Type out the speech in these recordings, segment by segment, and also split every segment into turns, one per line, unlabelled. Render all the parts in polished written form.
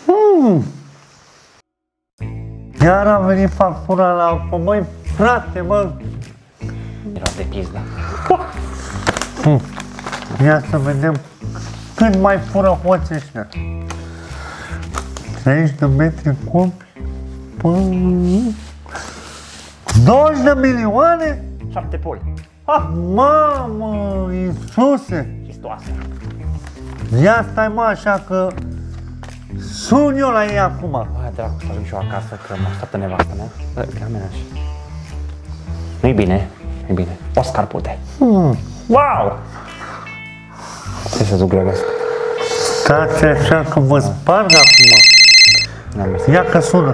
Iar a venit factura la apă, măi, frate, mă.
Era de pizda.
Ia să vedem cât mai fură hoții ăștia. 30 de metri cubi. 20 de milioane?
7 poli.
Mamă, Iisuse!
Chistoase.
Ia stai mă așa că sun eu la ei acum.
Hai dracu, să ajung și eu acasă că mă așteaptă nevastă mea. Bă, mea și... Nu-i bine, nu-i bine. Oscar Pute. Wow! Ce să zugrăgăsc?
Stați așa că vă sparg acum.
N-am mers.
Ia că sună.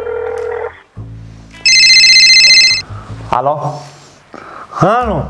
Alo?
Alo?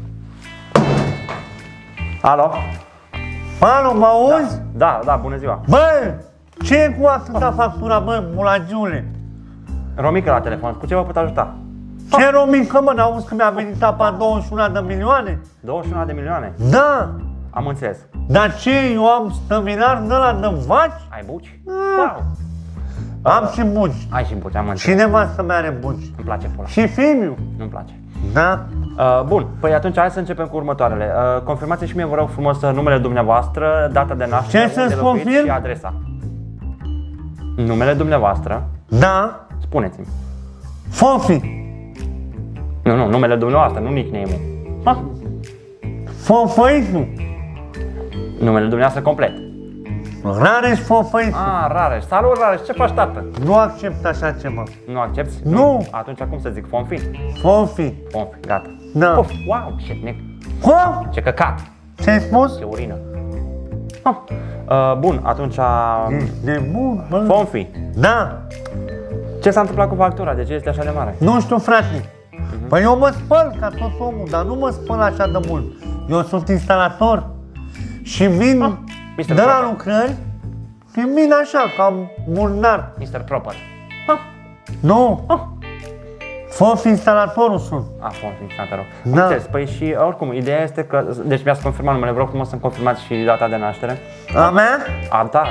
Alo?
Alo, mă auzi?
Da, bună ziua.
Bă, ce e cu atâta factura, bă, mulagiule?
Romică la telefon, cu ce vă pot ajuta?
Ce romică, mă, n-auzi că mi-a venit apa 21 de milioane?
21 de milioane?
Da,
Am înțeles.
dar ce, eu am stăvilar de la de vaci?
Ai buci? Wow!
Am și buci.
Ai și buci, am înțeles.
Și nevastă mea are buci.
Îmi place pula.
Și fimiu.
Nu-mi place.
Da?
Bun, păi atunci hai să începem cu următoarele. Confirmați și mie, vă rog frumos, numele dumneavoastră, data de naștere,
Ce
unde
să-ți
locuiți
confirm?
și adresa. Numele dumneavoastră,
Da?
spuneți-mi.
Fofi.
Nu, numele dumneavoastră, nu nickname-ul.
Fofăitu.
Numele dumneavoastră complet.
Rareș Fofăitu.
Rareș. Salut, Rareș, ce faci, tată?
Nu accept așa ceva.
Nu accepti?
Nu.
Atunci cum să zic? Fonfi?
Fofi.
Fonfi, gata.
Da.
Puf, wow,
Cum?
ce căcat,
Ce-ai spus?
ce urină. Bun, atunci...
Ești nebun, bă.
Fonfi,
Da.
ce s-a întâmplat cu factura? De ce este așa de mare?
Nu știu, frate. Păi eu mă spăl ca tot omul, dar nu mă spăl așa de mult. Eu sunt instalator și vin
Mr.
de la
Proper.
lucrări și vin așa, ca murnar.
Mr. Proper.
Nu. Fofi instalatorul sunt.
Fonfi, te rog.
Da.
Înțeles, păi și oricum, ideea este că... Deci mi-ați confirmat numele, vreau frumos să-mi confirmați și data de naștere.
A mea?
A, da.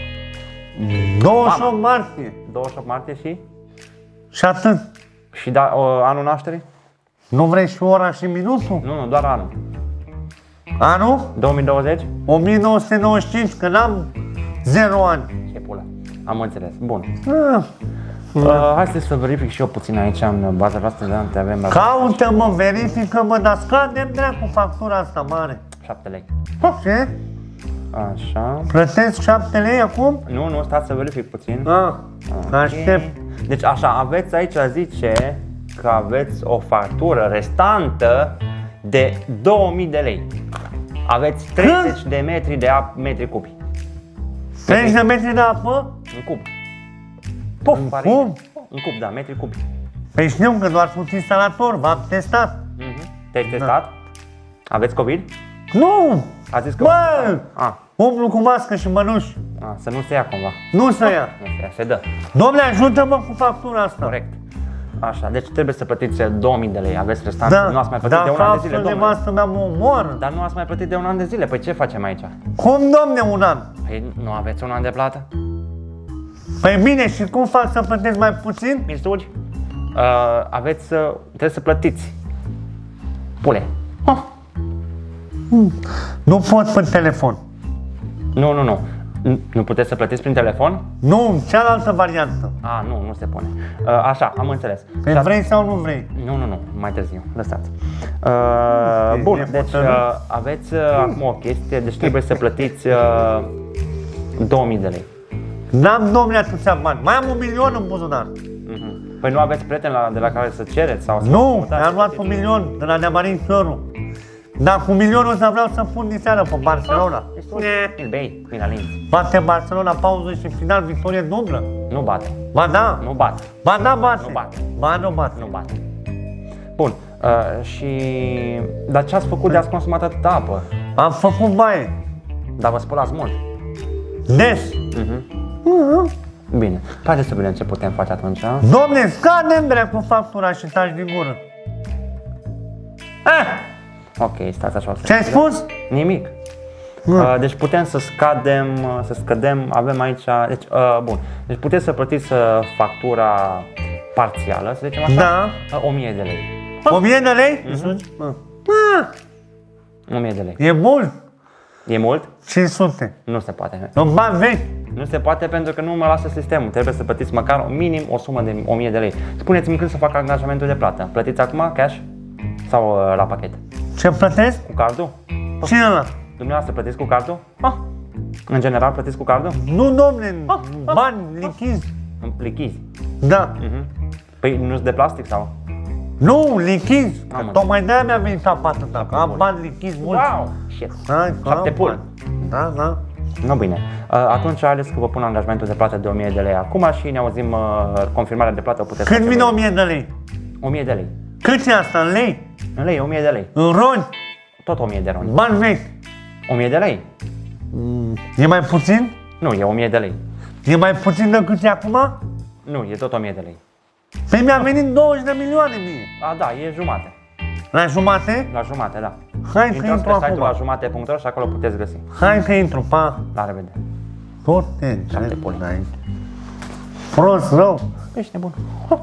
28 martie.
28 martie
Și atât.
și anul nașterii?
Nu vrei și ora și minutul?
Nu, doar anul.
Anul?
2020?
1995, că n-am 0 ani.
Ce pula. Am înțeles. Bun.
Ah.
Hai să verific și eu puțin aici în baza voastră de date. Avem
Caută-mă, verifică-mă, dar scade-mi dracu factura asta mare.
7 lei.
Ce?
Așa.
Plătesc 7 lei acum?
Nu, stați să verific puțin.
Aștept.
Deci așa, aveți aici, zice că aveți o factură restantă de 2000 de lei. Aveți 30 de metri de metri cubi.
30 de metri de apă?
În cub. Puf, pare.
Cum?
În cub, da, metri cubi.
Păi știu că doar sunt instalator, v-am testat.
Te-ai testat? Aveți COVID?
Nu!
A zis că...
Bă!
A,
Umblu cu mască și mănuși.
să nu se ia cumva.
Nu să ia.
Nu se ia, se dă.
Dom'le, ajută-mă cu factura asta.
Corect. Așa, deci trebuie să plătiți 2000 de lei, aveți restanță,
Da,
nu ați mai plătit de un an de zile, domnule.
nevastă mea mă omoară.
Dar nu ați mai plătit de un an de zile, păi ce facem aici?
Cum, domne, un an?
Păi nu aveți un an de plată?
Păi bine, și cum fac să plătesc mai puțin?
Mi-l sugi? Trebuie să plătiți. Pule.
Nu pot pe telefon.
Nu. Nu puteți să plătiți prin telefon?
Nu, cealaltă variantă.
Nu se pune. Așa, am înțeles.
Păi vrei sau nu vrei?
Nu, mai târziu, lăsați.
e
Bun, deci
hotărât.
aveți acum o chestie, deci trebuie să plătiți 2000 de lei.
N-am, domnule, atâția bani. Mai am 1.000.000 în buzunar.
Păi nu aveți prieten de la care să cereți? Sau să
Nu,
dați?
mi-am luat 1.000.000 de la Neamarin Florul. Dar cu 1.000.000 ăsta vreau să pun diseară pe Barcelona.
Îl bei, finalinți.
Bate Barcelona, pauză și final, victorie dublă.
Nu bate.
Ba da.
Nu bate.
Ba da, bate.
Nu bate.
Ba nu bate.
Nu bate. Bun. Dar ce ați făcut de ați consumat atâta apă?
Am făcut baie.
Dar vă spălați mult.
Des.
Bine. Haideți să vedem ce putem face atunci.
Domne, scade-mi dracu factura și taci din gură.
Ok, stați așa.
Ce-ai spus?
Nimic. Deci putem să scădem, avem aici, deci, bun. Deci puteți să plătiți factura parțială, să zicem așa,
Da.
1000 de lei.
1000 de lei?
1000 de lei.
E mult.
E mult?
500.
Nu se poate.
În bani vechi.
Nu se poate pentru că nu mă lasă sistemul. Trebuie să plătiți măcar minim o sumă de 1000 de lei. Spuneți-mi când să fac angajamentul de plată. Plătiți acum, cash? Sau la pachet?
Ce plătesc?
Cu cardul?
Cine ăla?
Dumneavoastră plătiți cu cardul? În general plătiți cu cardul?
Nu, domne, bani lichizi.
În plichizi.
Da.
Păi nu-s de plastic sau?
Nu, lichizi.
Am
Tocmai de-aia mi-a venit atâta, că am bani lichizi mulți.
Wow! Shit!
Hai,
7
am
pul.
bani. Da, da.
Nu bine. Atunci haideți că vă pun angajamentul de plată de 1000 de lei acum și ne auzim confirmarea de plată. Puteți
Când
face
vine
voi.
1000 de lei?
1000 de lei.
Cât e asta, în lei?
În lei, 1000 de lei.
În roni?
Tot 1000 de roni.
Bani vechi?
1000 de lei?
E mai puțin?
Nu, e 1000 de lei.
E mai puțin decât e acum?
Nu, e tot 1000 de lei.
Păi mi-a venit 20 de milioane mie.
A, da, e jumate.
La jumate?
La jumate, da.
Hai că
Intrați
intru
pe site-ul la
acum.
jumate.ro și acolo puteți găsi.
Hai că intru, pa.
La revedere.
Tot te
Șapte poli.
prost, rău.
Ești nebun.